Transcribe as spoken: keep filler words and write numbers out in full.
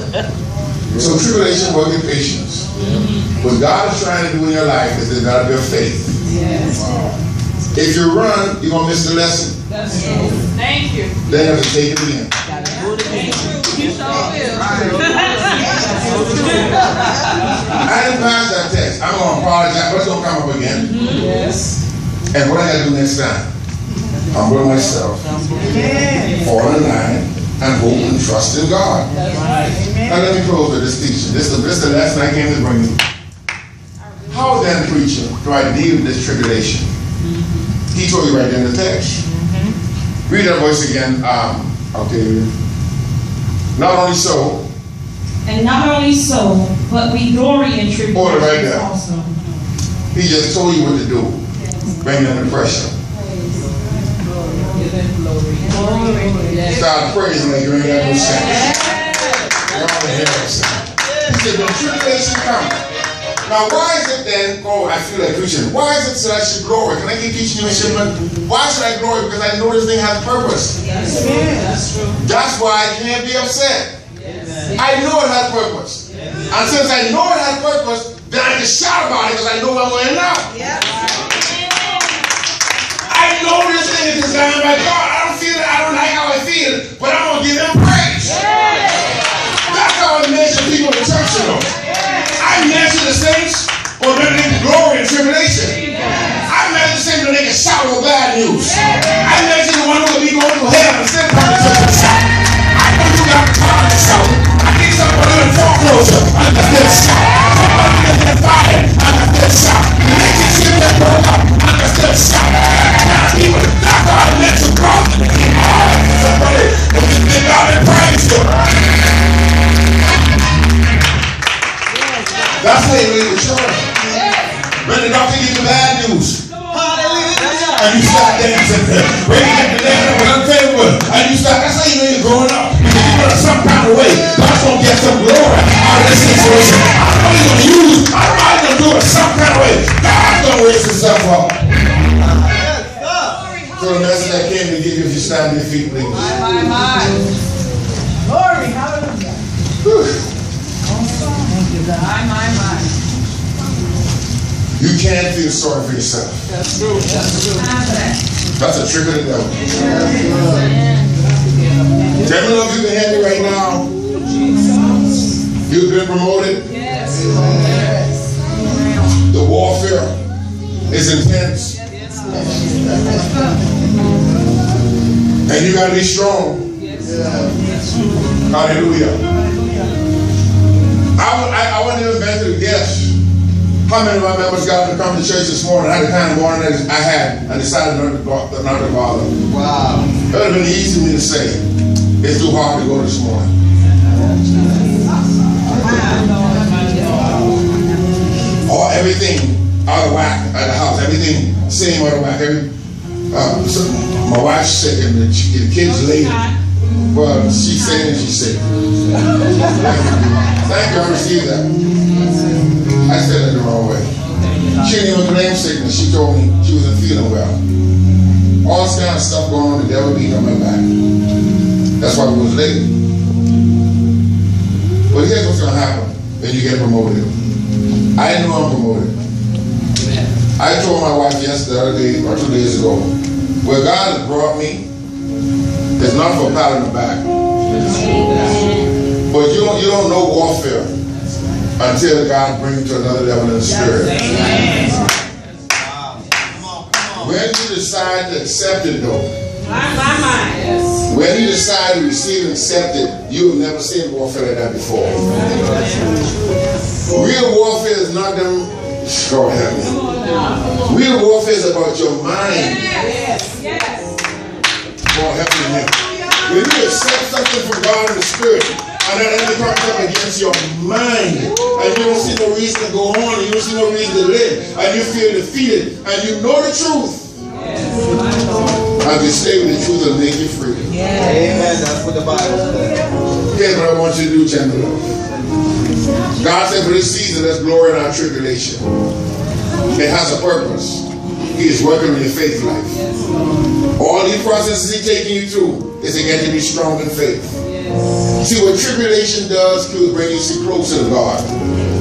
So tribulation working patience. What God is trying to do in your life is to develop your faith. Yes. If you run, you're going to miss the lesson. That's true. Thank you. Then you have to take it again. You sure will. I didn't pass that test. I'm going to apologize, but it's going to come up again. Yes. And what I got to do next time? Humble myself, fall in line, and hope and trust in God. That's right. Now let me close with this teaching. This is the, this is the lesson I came to bring you. How then, preacher, do I deal with this tribulation? He told you right in the text. Mm-hmm. Read that voice again, um, Octavia. Not only so. And not only so, but we glory in tribulation Hold it right there. also. He just told you what to do. Bring down the pressure. Start praising like you ain't got no sense. You're on the hill. He said, when tribulation comes. Now, why is it then, oh, I feel like preaching. Why is it that I should glory? Can I keep teaching you a shipment? Why should I glory? Because I know this thing has purpose. Yes. That's true. That's why I can't be upset. Yes. I know it has purpose. Yes. And since I know it has purpose, then I can shout about it because I know where I'm going now. Yes. I know this thing is designed by God. I don't feel it. I don't like how I feel, but I'm going to give him praise. Yes. That's how I measure people in church, you know. I measure the saints or when they can glory and tribulation. I measure the saints when they can shout over bad news. I measure the one who will be going to hell and still come to church and shout. I know you got the power to shout. I need someone in foreclosure. I'm the good shout. Somebody in the fire. I'm the good shout. They can see that burn up. I'm the good shout. People, that's how I let you go. Somebody, they got it praise you. That's how you leave the church. When the doctor gives you bad news, hallelujah, and you start dancing, when you get the land with unfavorable, and you start, that's how you know you're growing up. Because you know some kind of way, God's going to get some glory out of this situation. I don't know he's going to use, I don't know how he's going to do it some kind of way. God's going to raise himself up. So the message I came to give you, if you stand on your feet, please. My, my, my. Glory, hallelujah. My, my, my. You can't feel sorry for yourself. That's true. That's true. That's a trick of the devil. Tell me if you can hear me right now. You've been promoted. Yes. The warfare is intense. And you got to be strong. Hallelujah. I, I, I wasn't even venture to guess how many of my members got to come to church this morning. I had the kind of morning that I had. I decided not to, not to bother. Wow. It would have been easy for me to say, it's too hard to go this morning. Or everything out of whack at the house. Everything same out of whack. Every, uh, so my wife's sick and the, the kids late. Well, she's saying and she's sick. Thank you, I received that. I said it the wrong way. She didn't even claim sickness. She told me she wasn't feeling well. All this kind of stuff going on, the devil beating on my back. That's why we was late. But here's what's going to happen when you get promoted. I didn't know I'm promoted. I told my wife yesterday, the other day, or two days ago, where God has brought me, it's not for a pat on the back. But you don't, you don't know warfare until God brings you to another level in the spirit. When you decide to accept it, though, when you decide to receive and accept it, you have never seen warfare like that before. Real warfare is not them. Go ahead. Real warfare is about your mind. Lord, help me here. When you accept something from God in the spirit, and that enemy comes up against your mind, and you don't see no reason to go on, and you don't see no reason to live, and you feel defeated, and you know the truth, and you stay with the truth and make you free. Amen. That's what the Bible says. Here's what I want you to do, gentlemen. God said for this season, there's glory in our tribulation. It has a purpose. He is working on your faith life. All these processes He's taking you through is to get you to be strong in faith. See, what tribulation does, is bring you closer to God.